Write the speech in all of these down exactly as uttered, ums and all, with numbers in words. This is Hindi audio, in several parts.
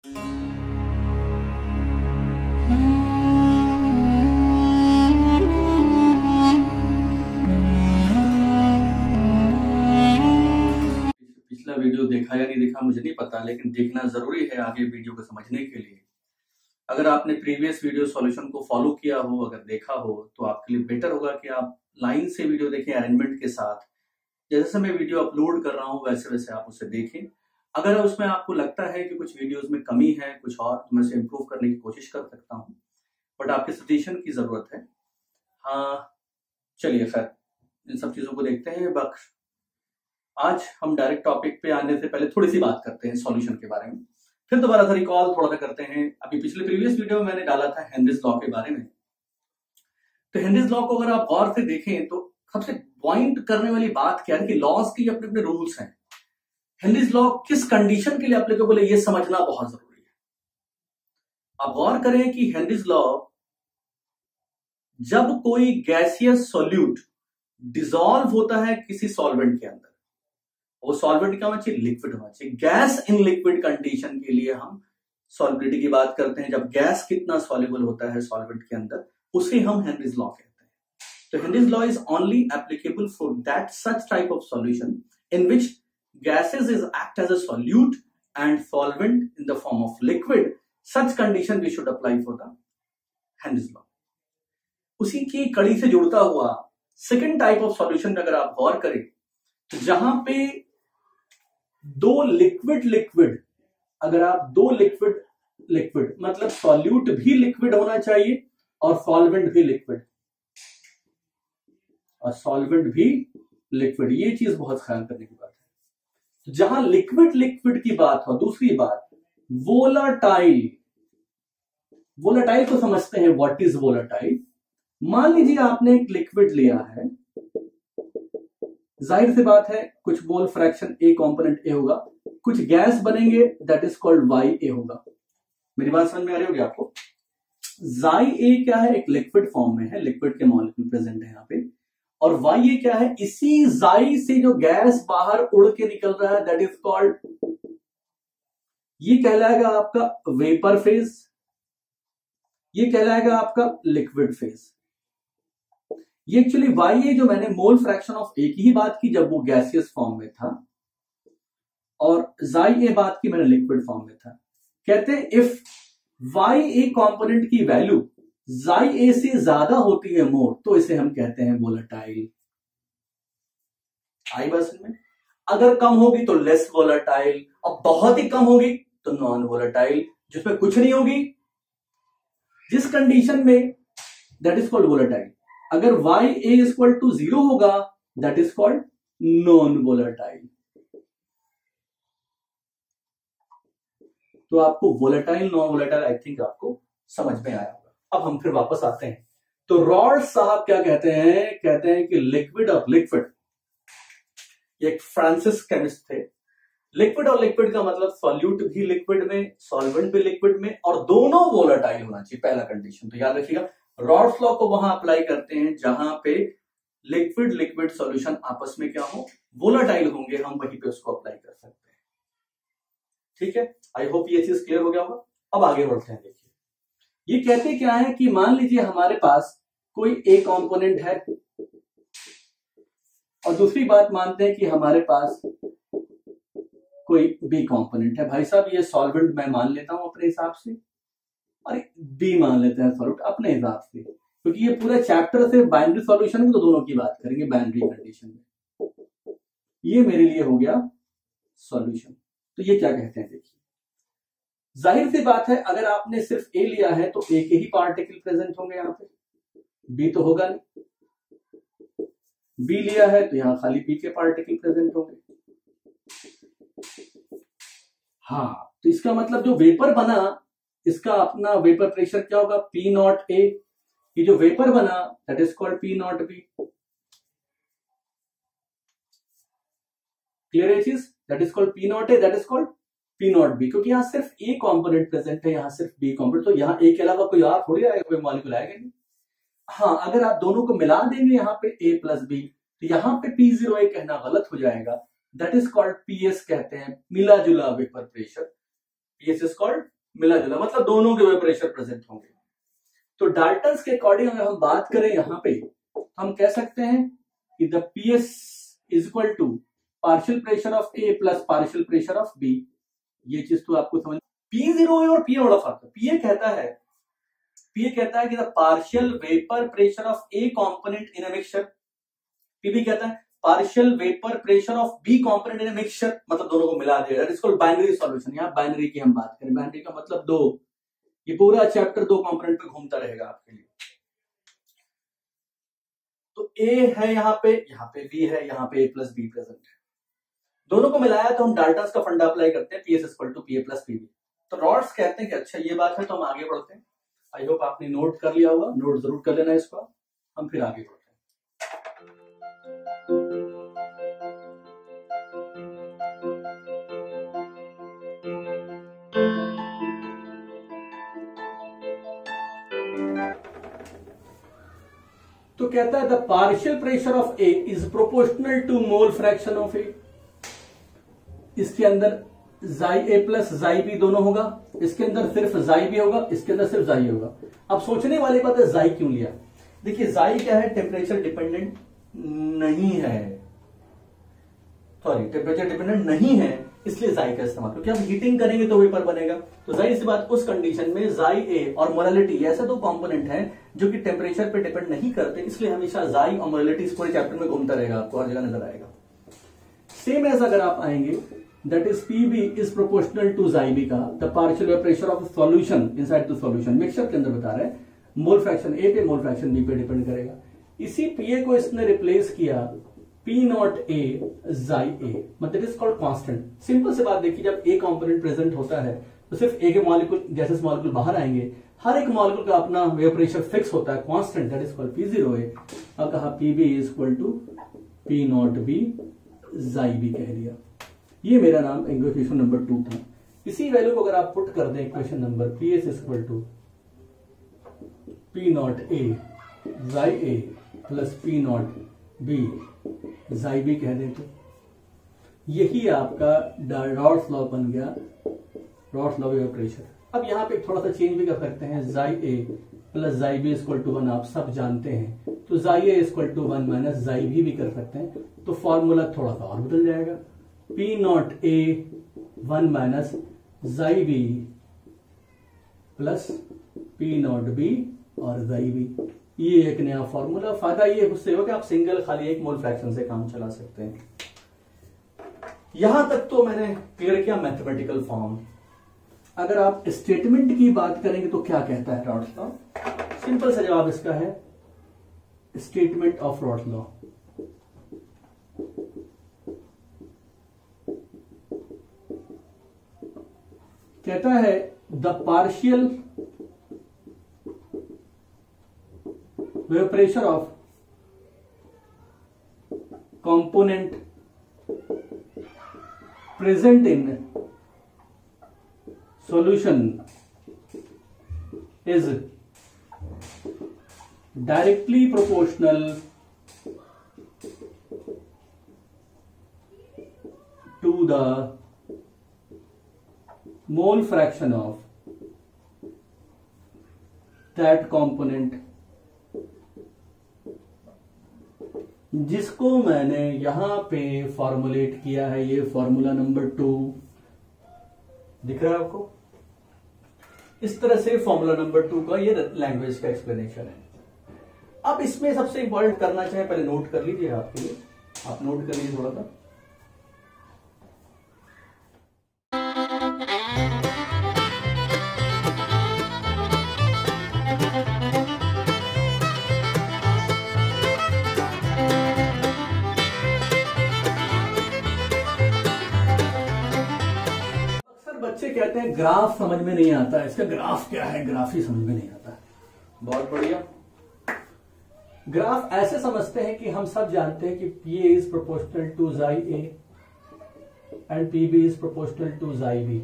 पिछला वीडियो देखा या नहीं देखा मुझे नहीं पता, लेकिन देखना जरूरी है आगे वीडियो को समझने के लिए। अगर आपने प्रीवियस वीडियो सॉल्यूशन को फॉलो किया हो, अगर देखा हो, तो आपके लिए बेटर होगा कि आप लाइन से वीडियो देखें अरेंजमेंट के साथ। जैसे मैं वीडियो अपलोड कर रहा हूं वैसे वैसे आप उसे देखें। अगर उसमें आपको लगता है कि कुछ वीडियोस में कमी है, कुछ और तो मैं उसे इम्प्रूव करने की कोशिश कर सकता हूं, बट आपके सजेशन की जरूरत है। हाँ चलिए, खैर इन सब चीजों को देखते हैं। बस आज हम डायरेक्ट टॉपिक पे आने से पहले थोड़ी सी बात करते हैं सॉल्यूशन के बारे में, फिर दोबारा सा रिकॉल थोड़ा सा करते हैं। अभी पिछले प्रीवियस वीडियो में मैंने डाला था हेनरीज लॉ के बारे में। तो हेनरीज लॉ को अगर आप गौर से देखें तो सबसे पॉइंट करने वाली बात क्या है कि लॉज की अपने अपने रूल्स हैं। हेनरीज लॉ किस कंडीशन के लिए एप्लीकेबल है, ये समझना बहुत जरूरी है। आप गौर करें कि हेनरीज लॉ, जब कोई गैसियस सॉल्यूट डिसॉल्व होता है किसी सॉल्वेंट के अंदर, वो सॉल्वेंट क्या होना चाहिए, लिक्विड होना चाहिए। गैस इन लिक्विड कंडीशन के लिए हम सॉल्युबिलिटी की बात करते हैं। जब गैस कितना सॉल्युबल होता है सॉल्वेंट के अंदर, उसे हम हेनरीज लॉ कहते हैं। तो Henry's law is only applicable for that such type of solution in which gases is act as a solute and solvent in the form of liquid. Such condition we should apply for the Henry's law. उसी की कड़ी से जुड़ता हुआ सेकेंड टाइप ऑफ सॉल्यूशन में अगर आप गौर करें तो जहां पे दो लिक्विड लिक्विड अगर आप दो लिक्विड लिक्विड मतलब सॉल्यूट भी लिक्विड होना चाहिए और सॉल्वेंट भी लिक्विड और सॉल्वेंट भी लिक्विड, ये चीज बहुत ख्याल करने की बात है। जहां लिक्विड लिक्विड की बात हो, दूसरी बात वोलाटाइल। वोलाटाइल को समझते हैं, व्हाट इज वोलाटाइल। मान लीजिए आपने एक लिक्विड लिया है, जाहिर सी बात है कुछ मोल फ्रैक्शन ए कंपोनेंट ए होगा, कुछ गैस बनेंगे that is called Y A होगा। मेरी बात समझ में आ रही होगी आपको। जाई ए क्या है, एक लिक्विड फॉर्म में है, लिक्विड के मॉलिक्यूल प्रेजेंट है यहाँ पे। और वाई ये क्या है, इसी जाई से जो गैस बाहर उड़ के निकल रहा है दैट इज कॉल्ड, ये कहलाएगा आपका वेपर फेज, ये कहलाएगा आपका लिक्विड फेज। ये एक्चुअली वाई ये जो मैंने मोल फ्रैक्शन ऑफ ए की ही बात की जब वो गैसियस फॉर्म में था, और जाई ए बात की मैंने लिक्विड फॉर्म में था। कहते हैं इफ वाई ए कंपोनेंट की वैल्यू जाई ए से ज्यादा होती है मोर, तो इसे हम कहते हैं वोलेटाइल। आई बस में अगर कम होगी तो लेस वोलेटाइल, और बहुत ही कम होगी तो नॉन वोलेटाइल, जिसमें कुछ नहीं होगी। जिस कंडीशन में दैट इज कॉल्ड वोलेटाइल। अगर Y A is equal to zero होगा that is called non volatile. तो आपको volatile non volatile I think आपको समझ में आया होगा। अब हम फिर वापस आते हैं। तो रॉल्स साहब क्या कहते हैं, कहते हैं कि लिक्विड और लिक्विड, एक फ्रांसिस केमिस्ट थे। लिक्विड और लिक्विड का मतलब सॉल्यूट भी लिक्विड में, सॉल्वेंट भी लिक्विड में, और दोनों वोलेटाइल होना चाहिए, पहला कंडीशन। तो याद रखिएगा, रॉल्स लॉ को वहां अप्लाई करते हैं जहां पे लिक्विड लिक्विड सॉल्यूशन आपस में क्या हो, वोलेटाइल होंगे, हम वहीं पे उसको अप्लाई कर सकते हैं। ठीक है, आई होप ये चीज क्लियर हो गया होगा। अब आगे बढ़ते हैं। देखिए ये कहते क्या है कि मान लीजिए हमारे पास कोई ए कंपोनेंट है, और दूसरी बात मानते हैं कि हमारे पास कोई बी कंपोनेंट है। भाई साहब ये सॉल्वेंट मैं मान लेता हूं अपने हिसाब से, और बी मान लेते हैं सॉल्वेंट अपने हिसाब से, क्योंकि ये पूरा चैप्टर से बाइनरी सॉल्यूशन में तो दोनों की बात करेंगे बाइनरी कंडीशन में। ये मेरे लिए हो गया सॉल्यूशन। तो ये क्या कहते हैं, देखिए जाहिर सी बात है अगर आपने सिर्फ ए लिया है तो ए के ही पार्टिकल प्रेजेंट होंगे यहाँ पे, बी तो होगा नहीं। बी लिया है तो यहां खाली बी के पार्टिकल प्रेजेंट होंगे। हाँ, तो इसका मतलब जो वेपर बना, इसका अपना वेपर प्रेशर क्या होगा, पी नॉट ए। ये जो वेपर बना that is called P not B. Clear है चीज, that is called P not A, that is called P not B, क्योंकि यहां सिर्फ ए कंपोनेंट प्रेजेंट है, यहां सिर्फ बी कंपोनेंट, तो यहां ए के अलावा कोई और थोड़ी आएगा, कोई मॉलिक्यूल आएगा नहीं। हाँ, अगर आप दोनों को मिला देंगे यहाँ पे ए प्लस बी, तो यहाँ पे पी जीरो ए कहना गलत हो जाएगा, दैट इज कॉल्ड पीएस कहते हैं, मिला जुला vapour pressure. PS is called मिला जुला, मतलब दोनों के प्रेशर प्रेजेंट होंगे। तो डाल्टन्स के अकॉर्डिंग अगर हम बात करें यहां पे, हम कह सकते हैं कि the PS is equal to partial pressure of A plus partial pressure of B. ये चीज तो आपको समझ, पी जीरो और पी बड़ा फर्क है। पीए कहता है पीए कहता है कि the partial vapour pressure of A component in a mixture, PB कहता है partial vapour pressure of B component in a mixture, मतलब दोनों को मिला दिया। That is called binary solution. यहां बाइनरी की हम बात करें, बाइनरी का मतलब दो, ये पूरा चैप्टर दो कंपोनेंट पे घूमता रहेगा आपके लिए। तो ए है यहां पे, यहां पे बी है, यहां पे ए प्लस बी प्रेजेंट है, दोनों को मिलाया तो हम डाल्टन्स का फंडा अप्लाई करते हैं, PS equal to PA plus PB. तो रॉड्स कहते हैं कि अच्छा ये बात है, तो हम आगे बढ़ते हैं। आई होप आपने नोट कर लिया होगा, नोट जरूर कर लेना इसको, हम फिर आगे बढ़ते हैं। तो कहता है the partial pressure of A is proportional to mole fraction of A. इसके अंदर जाई ए प्लस जाई बी दोनों होगा, इसके अंदर सिर्फ जाई बी होगा, इसके अंदर सिर्फ जाई होगा। अब सोचने वाली बात है जाई क्यों लिया। देखिए जाई क्या है, टेम्परेचर डिपेंडेंट नहीं है, सॉरी टेम्परेचर डिपेंडेंट नहीं है, इसलिए जाई का इस्तेमाल, क्योंकि हम हीटिंग करेंगे तो वेपर बनेगा। तो जाहिर सी बात उस कंडीशन में जाई ए और मोलालिटी ऐसे दो कंपोनेंट हैं जो कि टेम्परेचर पे डिपेंड नहीं करते, इसलिए हमेशा जाई और मोलालिटी इस पूरे चैप्टर में घूमता रहेगा, आपको हर जगह नजर आएगा। सेम एज अगर आप आएंगे that is PB is proportional to xi B का the partial pressure of solution inside the solution, mixture के अंदर बता रहे हैं, मोल फ्रैक्शन ए पे मोल फ्रैक्शन बी पे डिपेंड करेगा। इसी पीए को इसने रिप्लेस किया पी नॉट ए जाई ए, मतलब इज कॉल्ड कांस्टेंट। सिंपल से बात देखिए, जब ए कंपोनेंट प्रेजेंट होता है तो सिर्फ ए के मॉलिक्यूल गैसेस मॉलिक्यूल बाहर आएंगे, हर एक मॉलिक्यूल का अपना वेपर प्रेशर फिक्स होता है, constant, that is called P zero A. अब कहा PB is equal to P not B xi B कह दिया। ये मेरा नाम इक्वेशन नंबर टू था। इसी वैल्यू को अगर आप पुट कर दें equation number P S equal to P not A xi A plus P not B xi B कह दें, तो यही आपका रॉड्स लॉ बन गया, रॉड्स लॉ ऑफ प्रेशर। अब यहाँ पे थोड़ा सा चेंज भी कर सकते हैं, xi A plus xi B equal to one आप सब जानते हैं, तो xi A equal to one minus xi B भी कर सकते हैं, तो फॉर्मूला थोड़ा सा और बदल जाएगा, P not A one minus xi B plus P not B और जाई बी। ये एक नया फॉर्मूला, फायदा ये उससे हो कि आप सिंगल खाली एक मोल फ्रैक्शन से काम चला सकते हैं। यहां तक तो मैंने क्लियर किया मैथमेटिकल फॉर्म। अगर आप स्टेटमेंट की बात करेंगे तो क्या कहता है रॉड्स लॉ, सिंपल सा जवाब इसका है स्टेटमेंट ऑफ रॉड्स लॉ। कहता है the partial pressure of component present in solution is directly proportional to the mole fraction of that component, जिसको मैंने यहां पे फॉर्मुलेट किया है। ये फॉर्मूला नंबर टू दिख रहा है आपको, इस तरह से फॉर्मूला नंबर टू का ये लैंग्वेज का एक्सप्लेनेशन है। अब इसमें सबसे इंपॉर्टेंट करना चाहे पहले नोट कर लीजिए, आपके लिए आप नोट कर लीजिए थोड़ा सा। बच्चे कहते हैं ग्राफ समझ में नहीं आता, इसका ग्राफ क्या है, ग्राफ ही समझ में नहीं आता। बहुत बढ़िया, ग्राफ ऐसे समझते हैं कि हम सब जानते हैं कि P A is proportional to xi A and P B is proportional to xi B.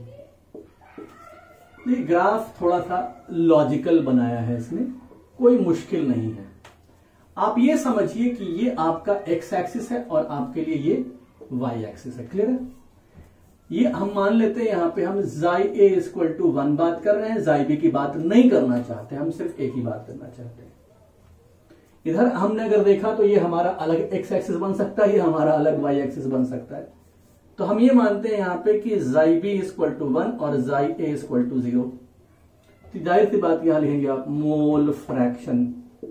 ये ग्राफ थोड़ा सा लॉजिकल बनाया है इसमें, कोई मुश्किल नहीं है। आप ये समझिए कि ये आपका एक्स एक्सिस है और आपके लिए ये वाई एक्सिस है। क्लियर है? ये हम मान लेते हैं यहां पे हम जाई ए इक्वल टू वन बात कर रहे हैं, जाई बी की बात नहीं करना चाहते, हम सिर्फ ए की बात करना चाहते हैं। इधर हमने अगर देखा तो ये हमारा अलग एक्स एक्सिस बन सकता है, ये हमारा अलग वाई एक्सिस बन सकता है। तो हम ये मानते हैं यहां पे कि जाई बी इक्वल टू वन और जाई ए इक्वल टू जीरो। तो जाहिर सी बात यहां लिखेंगे आप मोल फ्रैक्शन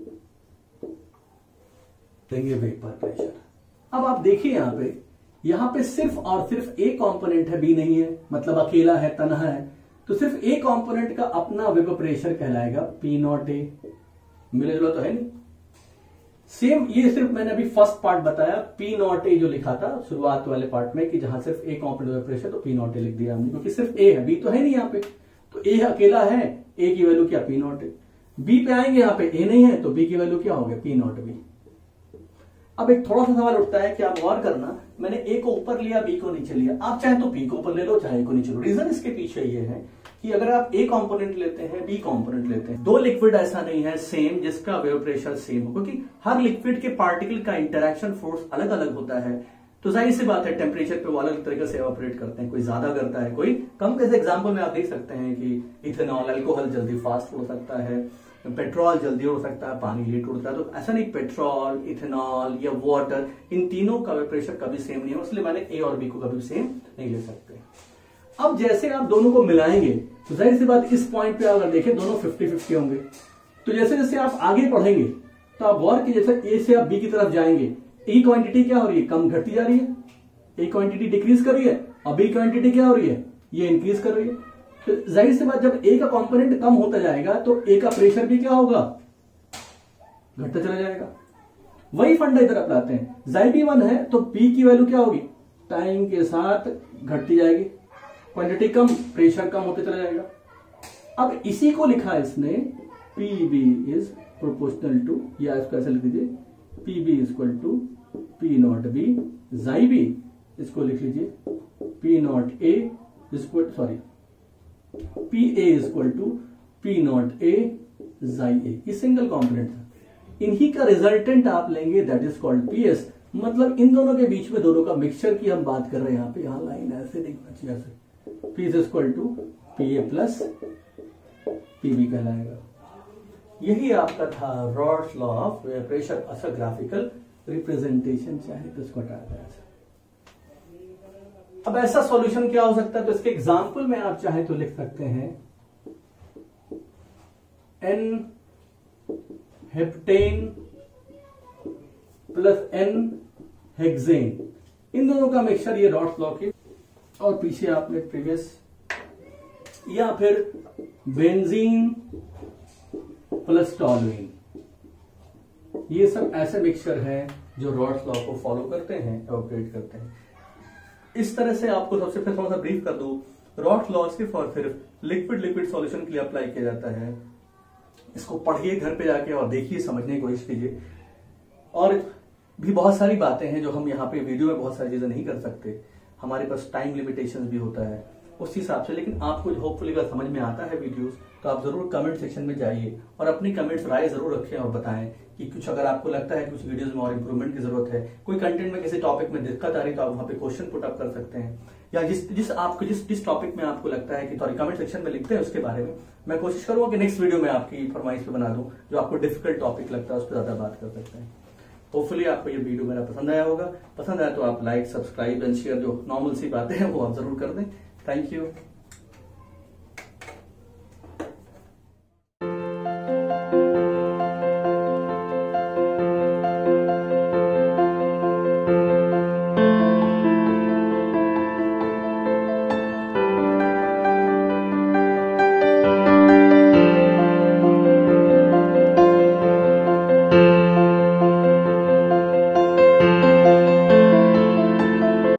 देंगे वेपर प्रेशर। अब आप देखिए यहां पे यहां पे सिर्फ और सिर्फ ए कंपोनेंट है, बी नहीं है, मतलब अकेला है, तनहा है। तो सिर्फ ए कंपोनेंट का अपना वेपर प्रेशर कहलाएगा पी नॉट ए। मिले जुला तो है नहीं। सेम ये सिर्फ मैंने अभी फर्स्ट पार्ट बताया, पी नॉट ए जो लिखा था शुरुआत वाले पार्ट में कि जहां सिर्फ ए कंपोनेंट वेपर प्रेशर, तो पी नॉट ए लिख दिया हमने, क्योंकि सिर्फ ए है, बी तो है नहीं यहाँ पे। तो ए अकेला है, ए की वैल्यू क्या, पी नॉट ए। बी पे आएंगे, यहाँ पे ए नहीं है, तो बी की वैल्यू क्या हो गया, पी नॉट बी। अब एक थोड़ा सा सवाल उठता है कि आप गौर करना, मैंने ए को ऊपर लिया, बी को नीचे लिया। आप चाहे तो पी को ऊपर ले लो, चाहे ए को नीचे लो। रीजन इसके पीछे ये है कि अगर आप ए कंपोनेंट लेते हैं, बी कंपोनेंट लेते हैं, दो लिक्विड ऐसा नहीं है सेम जिसका वेपर प्रेशर सेम हो, क्योंकि हर लिक्विड के पार्टिकल का इंटरेक्शन फोर्स अलग अलग होता है। तो जाहिर सी बात है टेम्परेचर पे वो अलग तरीके से ऑपरेट करते हैं, कोई ज्यादा करता है, कोई कम। जैसे एग्जांपल में आप देख सकते हैं कि इथेनॉल, अल्कोहल जल्दी फास्ट हो सकता है, पेट्रोल जल्दी हो सकता है, पानी लेट उड़ता है। तो ऐसा नहीं, पेट्रोल, इथेनॉल या वाटर, इन तीनों का वेपर प्रेशर कभी सेम नहीं है, इसलिए मैंने ए और बी को कभी सेम नहीं ले सकते। अब जैसे आप दोनों को मिलाएंगे तो जाहिर सी बात इस पॉइंट पे अगर देखें दोनों फिफ्टी फिफ्टी होंगे। तो जैसे जैसे आप आगे बढ़ेंगे तो आप गौर की, जैसे ए से आप बी की तरफ जाएंगे, ए क्वांटिटी क्या हो रही है, कम घटती जा रही है, ए क्वांटिटी डिक्रीज कर रही है, और बी क्वांटिटी क्या हो रही है, ये इंक्रीज कर रही है। तो जाहिर सी बात जब ए का कंपोनेंट कम होता जाएगा तो ए का प्रेशर भी क्या होगा, घटता चला जाएगा। वही फंडा इधर अपनाते हैं, जाई बी वन है तो पी की वैल्यू क्या होगी, टाइम के साथ घटती जाएगी, क्वांटिटी कम, प्रेशर कम होते चला जाएगा। अब इसी को लिखा है इसने, P B is proportional to, या इसको ऐसे लिख दीजिए, P B equal to P not B xi B, इसको लिख लीजिए P not A equal, sorry P A equal to P not A xi A. ये सिंगल कॉम्पोनेंट था, इन्हीं का रिजल्टेंट आप लेंगे, that is called P S. मतलब इन दोनों के बीच में दोनों का मिक्सचर की हम बात कर रहे हैं। यहाँ पे यहाँ लाइन ऐसे लिखना चाहिए, ऐसे P is equal to P A plus P B कहलाएगा। यही आपका था रॉड्स लॉ ऑफ प्रेशर, अच्छा ग्राफिकल रिप्रेजेंटेशन, चाहे तो इसको हटा दें। अब ऐसा सॉल्यूशन क्या हो सकता है, तो इसके एग्जांपल में आप चाहे तो लिख सकते हैं N heptane plus N hexane, इन दोनों का मिक्सचर, ये रॉड्स लॉ की। और पीछे आपने प्रीवियस, या फिर बेंजीन प्लस टॉलुइन, ये सब ऐसे मिक्सचर हैं जो रॉड्स लॉ को फॉलो करते हैं, ऑपरेट करते हैं। इस तरह से आपको सबसे पहले थोड़ा सा ब्रीफ कर दूं, रॉड्स लॉ सिर्फ और सिर्फ लिक्विड लिक्विड सॉल्यूशन के लिए अप्लाई किया जाता है। इसको पढ़िए घर पे जाके और देखिए, समझने की कोशिश कीजिए। और भी बहुत सारी बातें हैं जो हम यहाँ पे वीडियो में बहुत सारी चीजें नहीं कर सकते, हमारे पास टाइम लिमिटेशन भी होता है उस हिसाब से। लेकिन आपको होपफुली अगर समझ में आता है वीडियोस, तो आप जरूर कमेंट सेक्शन में जाइए और अपनी कमेंट्स राय जरूर रखें और बताएं कि कुछ अगर आपको लगता है कुछ वीडियोस में और इंप्रूवमेंट की जरूरत है, कोई कंटेंट में किसी टॉपिक में दिक्कत आ रही, तो आप वहां पे क्वेश्चन पुट अप कर सकते हैं, या जिस जिस आपको जिस जिस टॉपिक में आपको लगता है कि सॉरी कमेंट सेक्शन में लिखते हैं उसके बारे में मैं कोशिश करूंगा कि नेक्स्ट वीडियो में आपकी फरमाइश पे बना दूं, जो आपको डिफिकल्ट टॉपिक लगता है उस पर ज्यादा बात कर सकते हैं। होपफुली आपको ये वीडियो मेरा पसंद आया होगा। पसंद आया तो आप लाइक, सब्सक्राइब एंड शेयर, जो नॉर्मल सी बातें हैं वो आप जरूर कर दें। Thank you.